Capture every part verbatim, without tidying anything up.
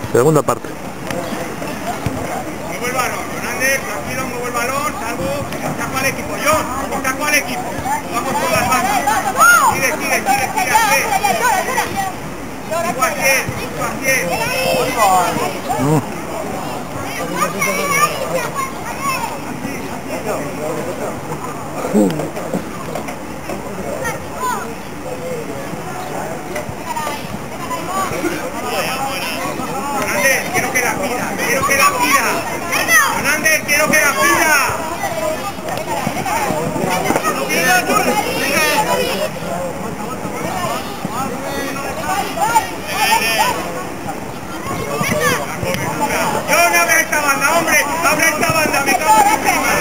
Segunda parte. Muevo el balón, Fernández, tranquilo, muevo el balón, salvo, saco al equipo, John, saco al equipo, vamos por las bandas, sigue, sigue, sigue, sigue, a cien, sigo a cien, sigo a cien. Fernández, quiero que la pida, quiero que la pida. Fernández, quiero que la pida. Yo no abro esta banda, hombre, abre esta banda, me cago en mi prima.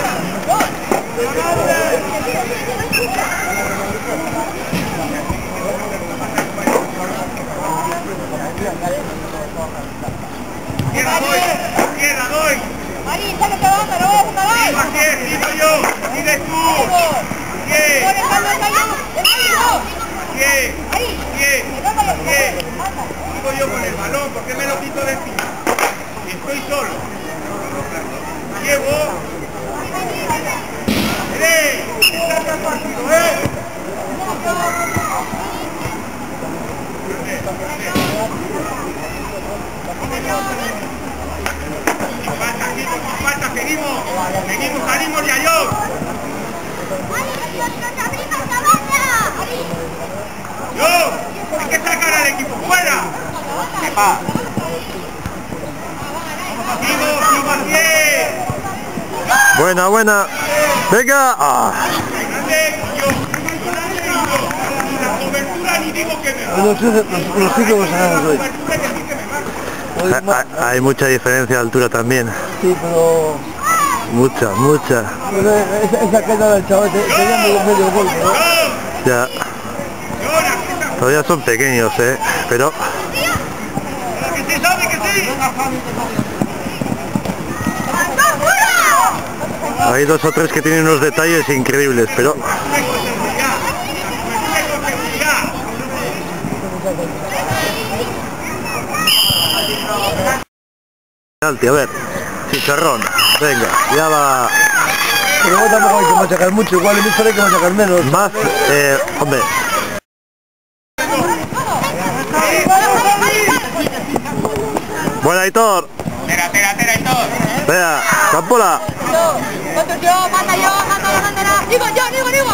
Izquierda doy, izquierda doy. Marín, sáquete la banda, no voy a sacar ahí. Sigo aquí, sigo yo, sigue tú. Bien, bien, bien, bien. Sigo yo con el balón, ¿por qué me lo quito de encima? Si estoy solo. Llevo. ¡Eh! ¡Está el partido, eh! Falta, chicos, falta, seguimos. Seguimos, salimos ya yo. Yo, hay que sacar al equipo fuera. Epa. Sigo, sigo al pie. Buena, buena. Venga. Ah. Fernández y yo. Fernández y yo. La cobertura ni digo que me va. Los chicos me sacan hoy. Ha- Hay mucha diferencia de altura también. Sí, pero... Mucha, mucha. pero esa, esa queda del chaval, te, te llama medio golpe, ¿no? Ya. Todavía son pequeños, eh. Pero Que sí, sabe que sí. hay dos o tres que tienen unos detalles increíbles, pero penalti, a ver. Chicharrón. Venga, ya va. Pero luego tampoco hay que machacar mucho, igual en esto hay que machacar menos. Más, eh, hombre. Buena, Aitor. Tera, tera, tera, Aitor. Vea, Campola. Otro yo, manda yo, manda la bandera. Digo yo, digo, digo.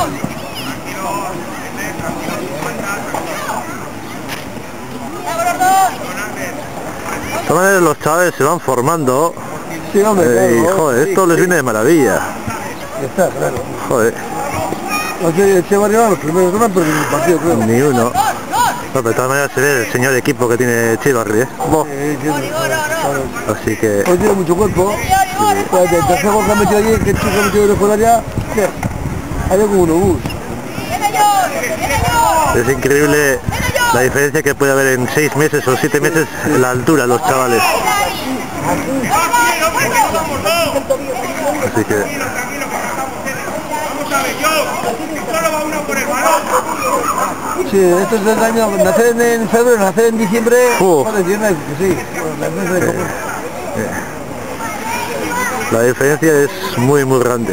De todas maneras los chavales se van formando. Sí, hombre, Eh, y claro, joder, sí, esto les viene de maravilla. está, claro. Joder, Oye, Echevarría los primeros no han perdido el partido, creo. ni uno. No, pero de todas maneras se ve el señor equipo que tiene Echevarri, ¿eh? Bo. Eh, sí, claro. Así que Hoy tiene mucho cuerpo. Pues el tercer gol que ha metido ayer, que el chico ha metido de fuera ya, ¿qué? Había como un obús. es increíble la diferencia que puede haber en seis meses o siete meses en la altura de los chavales. Así que Vamos a ver, yo. Solo va uno por el balón. Sí, estos del año, nacer en febrero, nacer en diciembre, Uh. joder, tiene que sí. Bueno, la empresa de comer. la diferencia es muy muy grande.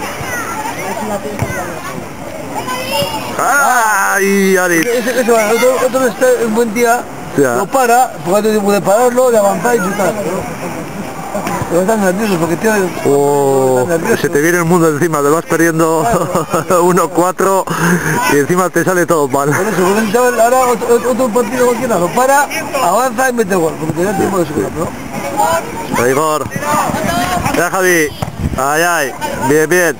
¡Ay, Aritz! Ese, ese, va, otro, otro está un buen día, Ya. lo para, porque antes de pararlo, de avanzar y chutar. Pero están nerviosos porque tiene... Oh, se te viene el mundo encima, te vas perdiendo uno cuatro y encima te sale todo mal. Por eso, porque el chaval ahora otro, otro partido cualquiera, lo para, avanza y mete gol, porque tenía tiempo de subir, ¿no? Rigor. Ya, Javi. Ay, ay. Bien, bien.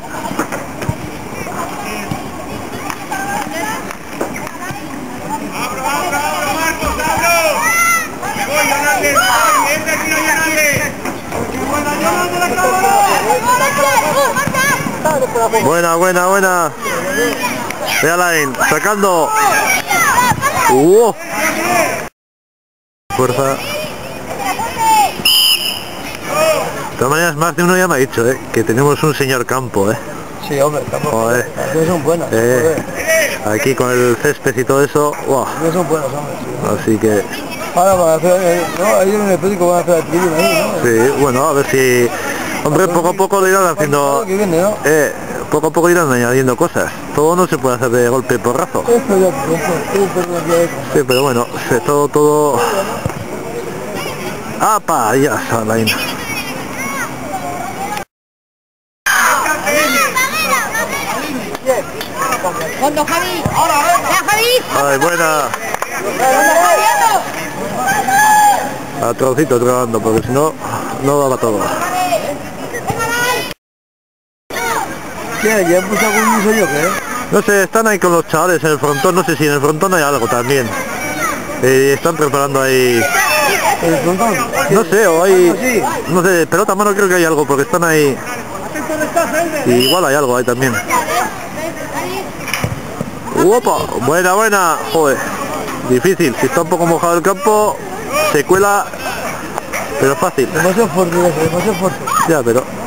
Abro, abro, abro, Marcos, abro. Me voy, Hernández, me voy, entra aquí, Hernández. Buena, buena, buena. Vea Line, sacando. Uh. Fuerza. De todas maneras, más de uno ya me ha dicho, eh, que tenemos un señor campo, eh. Sí, hombre, tampoco. Joder. Las son buenas. Eh, aquí con el césped y todo eso, wow. Las son buenas, hombre. Sí. Así que Ahora van a hacer, eh, no, ahí en el periódico van a hacer el tribuna ahí, ¿no? Sí, bueno, a ver si... Hombre, poco a poco le irán haciendo... Que viene, ¿no? Eh, poco a poco irán añadiendo cosas. Todo no se puede hacer de golpe y porrazo. Esto ya, eso, perdón, ya es. Sí, pero bueno, se todo, todo... ¡Apa! Ya, Salain. Cuando Javi. ¡Ya, Javi! ¡Ay, buena! A trocito trabajando, porque si no, no daba todo. ¿Qué? ¿Ya he puesto algún uso yo, qué? No sé, están ahí con los chavales en el frontón, no sé si en el frontón hay algo también. Eh, están preparando ahí... ¿El frontón? No sé, o hay... No sé, pelota a mano creo que hay algo, porque están ahí... Y igual hay algo ahí también. ¡Opa! Buena, buena. Joder. Difícil. Si está un poco mojado el campo, se cuela, pero fácil. Demasiado fuerte, demasiado fuerte. Ya, pero...